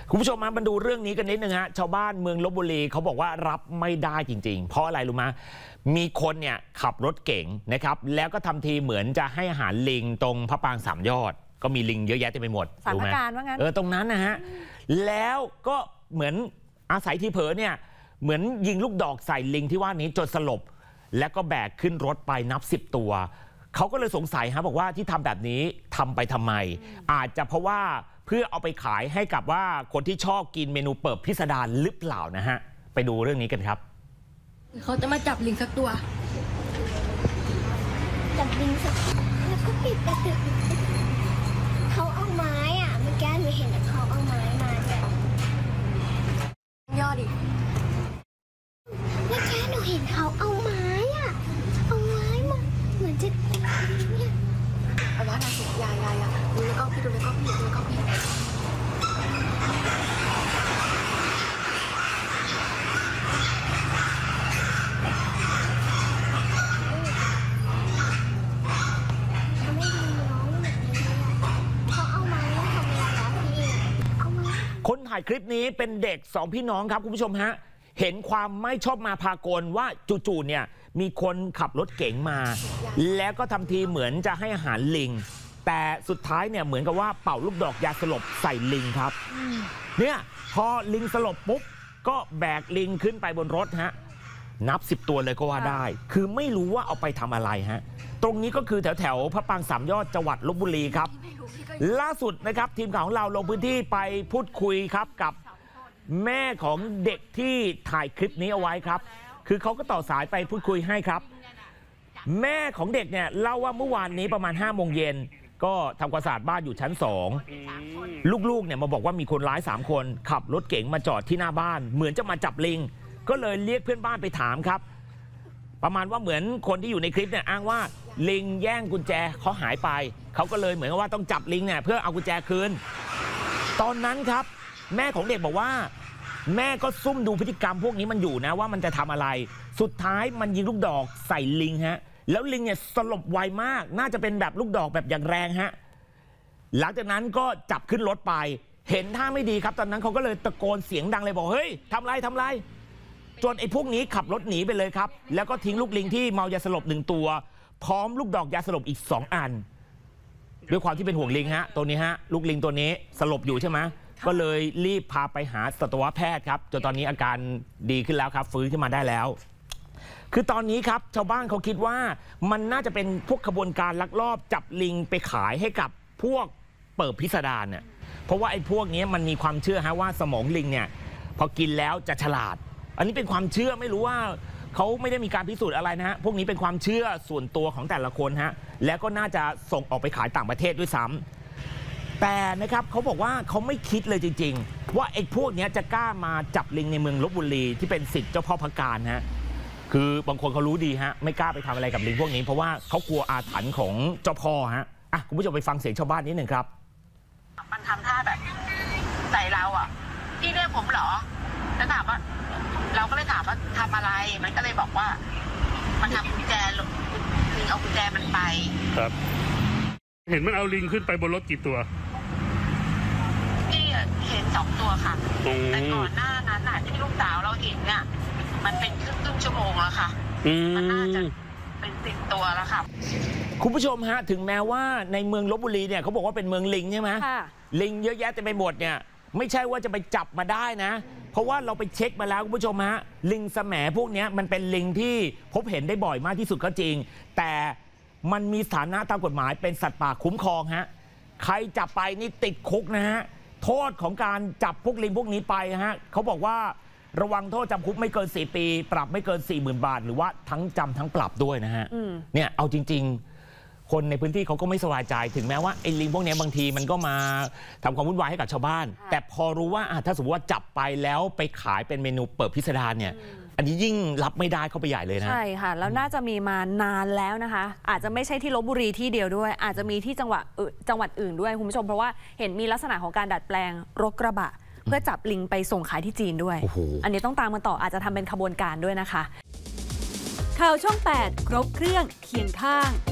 คุณผู้ชมมาดูเรื่องนี้กันนิดนึงฮะชาวบ้านเมืองลพบุรีเขาบอกว่ารับไม่ได้จริงๆเพราะอะไรรู้ไหมมีคนเนี่ยขับรถเก๋งนะครับแล้วก็ทำทีเหมือนจะให้อาหารลิงตรงพระปรางสามยอดก็มีลิงเยอะแยะเต็มไปหมดสถานการณ์ว่างั้นตรงนั้นนะฮะแล้วก็เหมือนอาศัยทีเผลอเนี่ยเหมือนยิงลูกดอกใส่ลิงที่ว่านี้จนสลบแล้วก็แบกขึ้นรถไปนับ10 ตัวเขาก็เลยสงสัยฮะบอกว่าที่ทำแบบนี้ทำไปทำไมอาจจะเพราะว่าเพื่อเอาไปขายให้กับว่าคนที่ชอบกินเมนูเปิบพิสดารหรือเปล่านะฮะไปดูเรื่องนี้กันครับเขาจะมาจับลิงสักตัวจับลิงสักแล้วก็ปิดไปตึกเขาเอาไม้อ่ะเมื่อกี้หนูเห็นเขาเอาไม้มาเนี่ยยอดอีกเมื่อกี้หนูเห็นเขาเอาไม้อ่ะเอาไม้มาเหมือนจะเนี่ยเอาว่านะสิยาดูแล้วก็พี่ดูแล้วก็พี่คนถ่ายคลิปนี้เป็นเด็ก2 พี่น้องครับคุณผู้ชมฮะเห็นความไม่ชอบมาพากลว่าจู่ๆเนี่ยมีคนขับรถเก๋งมาแล้วก็ทำทีเหมือนจะให้อาหารลิงแต่สุดท้ายเนี่ยเหมือนกับว่าเป่าลูกดอกยาสลบใส่ลิงครับเนี่ยพอลิงสลบปุ๊บก็แบกลิงขึ้นไปบนรถฮะนับ10 ตัวเลยก็ว่าได้คือไม่รู้ว่าเอาไปทำอะไรฮะตรงนี้ก็คือแถวพระปรางสามยอดจังหวัดลพบุรีครับล่าสุดนะครับทีมข่าวของเราลงพื้นที่ไปพูดคุยครับกับแม่ของเด็กที่ถ่ายคลิปนี้เอาไว้ครับคือเขาก็ต่อสายไปพูดคุยให้ครับแม่ของเด็กเนี่ยเล่าว่าเมื่อวานนี้ประมาณ5 โมงเย็นก็ทำความสะอาดบ้านอยู่ชั้น2ลูกๆเนี่ยมาบอกว่ามีคนร้าย3 คนขับรถเก๋งมาจอดที่หน้าบ้านเหมือนจะมาจับลิงก็เลยเรียกเพื่อนบ้านไปถามครับประมาณว่าเหมือนคนที่อยู่ในคลิปเนี่ยอ้างว่าลิงแย่งกุญแจเขาหายไปเขาก็เลยเหมือนกับว่าต้องจับลิงเนี่ยเพื่อเอากุญแจคืนตอนนั้นครับแม่ของเด็กบอกว่าแม่ก็ซุ่มดูพฤติกรรมพวกนี้มันอยู่นะว่ามันจะทำอะไรสุดท้ายมันยิงลูกดอกใส่ลิงฮะแล้วลิงเนี่ยสลบไวมากน่าจะเป็นแบบลูกดอกแบบอย่างแรงฮะหลังจากนั้นก็จับขึ้นรถไปเห็นท่าไม่ดีครับตอนนั้นเขาก็เลยตะโกนเสียงดังเลยบอกเฮ้ยทำไรจนไอ้พวกนี้ขับรถหนีไปเลยครับแล้วก็ทิ้งลูกลิงที่เมายาสลบ1 ตัวพร้อมลูกดอกยาสลบอีก2 อันด้วยความที่เป็นห่วงลิงฮะตัวนี้ฮะลูกลิงตัวนี้สลบอยู่ใช่ไหมก็เลยรีบพาไปหาสัตวแพทย์ครับจนตอนนี้อาการดีขึ้นแล้วครับฟื้นขึ้นมาได้แล้วคือตอนนี้ครับชาวบ้านเขาคิดว่ามันน่าจะเป็นพวกขบวนการลักลอบจับลิงไปขายให้กับพวกเปิบพิสดารเนี่ยเพราะว่าไอ้พวกนี้มันมีความเชื่อฮะว่าสมองลิงเนี่ยพอกินแล้วจะฉลาดอันนี้เป็นความเชื่อไม่รู้ว่าเขาไม่ได้มีการพิสูจน์อะไรนะฮะพวกนี้เป็นความเชื่อส่วนตัวของแต่ละคนฮะแล้วก็น่าจะส่งออกไปขายต่างประเทศด้วยซ้ำแต่นะครับเขาบอกว่าเขาไม่คิดเลยจริงๆว่าไอ้พวกนี้จะกล้ามาจับลิงในเมืองลพบุรีที่เป็นศิษย์เจ้าพ่อพระการฮะคือบางคนเขารู้ดีฮะไม่กล้าไปทำอะไรกับลิงพวกนี้เพราะว่าเขากลัวอาถรรพ์ของเจ้าพ่อฮะคุณผู้ชมไปฟังเสียงชาวบ้านนิดหนึ่งครับมันทำท่าแบบใส่เราอ่ะพี่เรียกผมเหรอแล้วถามว่าเราก็เลยถามว่าทำอะไรมันก็เลยบอกว่ามันทำกุญแจลิงเอากุญแจมันไปครับเห็นมันเอาลิงขึ้นไปบนรถกี่ตัวพี่เห็น2 ตัวค่ะแต่ก่อนหน้านั้นน่ะที่ลูกสาวเราเห็นเนี่ยมันเป็นครึ่งชั่วโมงแล้วค่ะมันน่าจะเป็น10 ตัวแล้วค่ะคุณผู้ชมฮะถึงแม้ว่าในเมืองลพบุรีเนี่ยเขาบอกว่าเป็นเมืองลิงใช่ไหมลิงเยอะแยะเต็มไปหมดเนี่ยไม่ใช่ว่าจะไปจับมาได้นะเพราะว่าเราไปเช็คมาแล้วคุณผู้ชมฮะลิงแสมพวกนี้มันเป็นลิงที่พบเห็นได้บ่อยมากที่สุดก็จริงแต่มันมีสถานะตามกฎหมายเป็นสัตว์ป่าคุ้มครองฮะใครจับไปนี่ติดคุกนะฮะโทษของการจับพวกลิงพวกนี้ไปฮะเขาบอกว่าระวังโทษจำคุกไม่เกิน4 ปีปรับไม่เกิน 40,000 บาทหรือว่าทั้งจำทั้งปรับด้วยนะฮะเนี่ยเอาจริงๆคนในพื้นที่เขาก็ไม่สบายใจถึงแม้ว่าไอ้ลิงพวกนี้บางทีมันก็มาทำความวุ่นวายให้กับชาวบ้านแต่พอรู้ว่าถ้าสมมติว่าจับไปแล้วไปขายเป็นเมนูเปิดพิสดารเนี่ยอันนี้ยิ่งรับไม่ได้เข้าไปใหญ่เลยนะใช่ค่ะแล้วน่าจะมีมานานแล้วนะคะอาจจะไม่ใช่ที่ลพบุรีที่เดียวด้วยอาจจะมีที่จังหวัดอื่นด้วยคุณผู้ชมเพราะว่าเห็นมีลักษณะของการดัดแปลงรถกระบะเพื่อจับลิงไปส่งขายที่จีนด้วยอันนี้ต้องตามกันต่ออาจจะทำเป็นขบวนการด้วยนะคะข่าวช่อง 8 ครบเครื่องเคียงข้าง